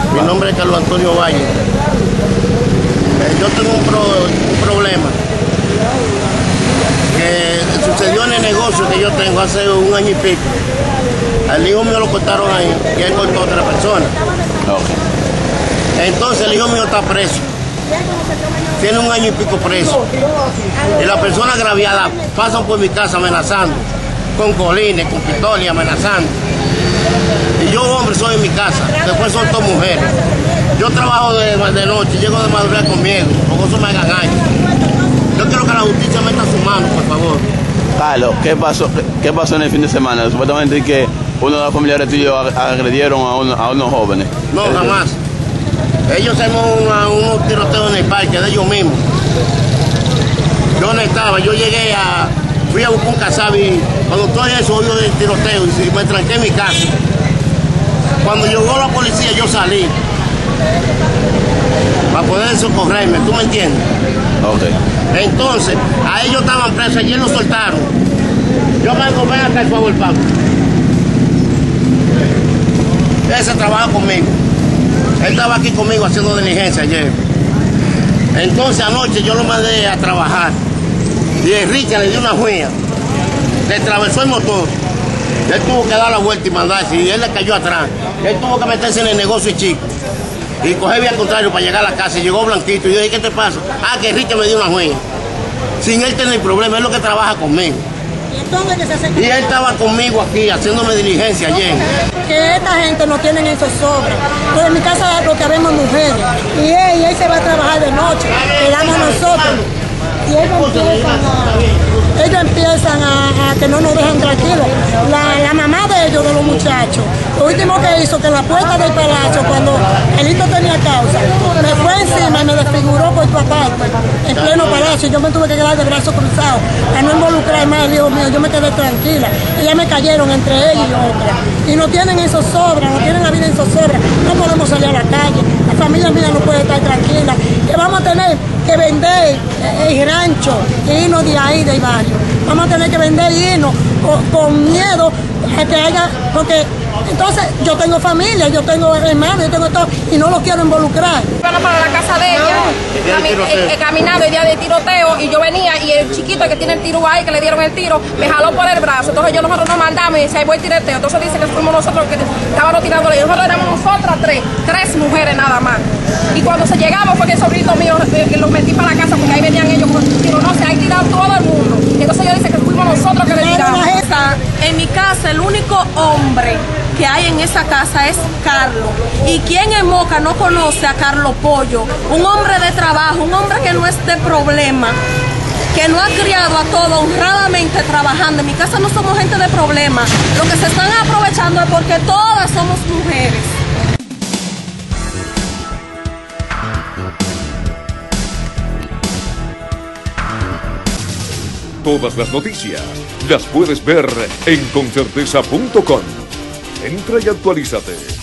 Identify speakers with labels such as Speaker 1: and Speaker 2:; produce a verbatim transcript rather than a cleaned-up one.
Speaker 1: Mi nombre es Carlos Antonio Valle. Eh, yo tengo un, pro, un problema que sucedió en el negocio que yo tengo hace un año y pico. Al hijo mío lo cortaron ahí y él cortó a otra persona. Okay. Entonces el hijo mío está preso. Tiene un año y pico preso. Y las personas agraviadas pasan por mi casa amenazando, con colines, con pistolas y amenazando. Y yo, hombre, soy en mi casa, después son dos mujeres. Yo trabajo de, de noche, llego de madrugada con miedo, porque eso me hagan daño. Yo quiero que la justicia meta su mano, por favor.
Speaker 2: Carlos, ¿qué pasó, qué pasó en el fin de semana? Supuestamente que uno de los familiares tuyos agredieron a, uno, a unos jóvenes.
Speaker 1: No, jamás. Ellos se armaron unos tiroteos en el parque de ellos mismos. Yo no estaba, yo llegué a... Fui a buscar un casabi, cuando todo eso oí del tiroteo y me tranqué en mi casa. Cuando llegó la policía yo salí para poder socorrerme, ¿tú me entiendes?
Speaker 2: Okay.
Speaker 1: Entonces, a ellos estaban presos, ayer los soltaron. Yo me digo, ven acá, el favor, Pablo. Ese trabaja conmigo. Él estaba aquí conmigo haciendo diligencia ayer. Entonces anoche yo lo mandé a trabajar. Y Enrique le dio una juega, le atravesó el motor, él tuvo que dar la vuelta y mandarse, y él le cayó atrás. Él tuvo que meterse en el negocio chico y coger vía al contrario para llegar a la casa, y llegó blanquito, y yo dije, ¿qué te pasa? Ah, que Enrique me dio una juega, sin él tener problema, es lo que trabaja conmigo. Y él estaba conmigo aquí, haciéndome diligencia ayer.
Speaker 3: Que esta gente no tienen eso sobra. Entonces en mi casa lo que vemos mujeres, y él, y él se va a trabajar de noche, quedamos nosotros. Y ellos empiezan a, ellos empiezan a, a que no nos dejan tranquilos. La, la mamá de ellos, de los muchachos, lo último que hizo, que en la puerta del palacio, cuando el hito tenía causa, me fue encima y me desfiguró por tu aparte, en pleno palacio. Yo me tuve que quedar de brazos cruzados, a no involucrar más al hijo mío. Yo me quedé tranquila. Ellas me cayeron entre ella y otra. Y no tienen eso sobra, no tienen la vida en zozobra. No podemos salir a la calle. La familia mía no puede estar tranquila. Que vamos a tener que vender el rancho e irnos de ahí del barrio. Vamos a tener que vender y irnos con, con miedo a que haya, porque entonces yo tengo familia, yo tengo hermanos, yo tengo todo, y no los quiero involucrar.
Speaker 4: Bueno, para la casa de ella, he caminado el día del tiroteo, y yo venía, y el chiquito que tiene el tiro ahí, que le dieron el tiro, me jaló por el brazo. Entonces yo nosotros nos mandamos y se ahí voy el tiroteo. Entonces dice que fuimos nosotros que estábamos tirándole. Y nosotros éramos nosotras tres, tres mujeres nada más. Y cuando se llegaba fue que el sobrino mío eh, los metí para la casa, porque ahí venían ellos con el tiro. No sé, ahí tiraron todo el mundo. Y entonces yo dice que fuimos nosotros que le tiramos.
Speaker 5: En mi casa el único hombre que hay en esa casa es Carlos. ¿Y quién en Moca no conoce a Carlos Pollo? Un hombre de trabajo, un hombre que no es de problema, que no ha criado a todos honradamente trabajando. En mi casa no somos gente de problema. Lo que se están aprovechando es porque todas somos mujeres.
Speaker 6: Todas las noticias las puedes ver en concerteza punto com. Entra y actualízate.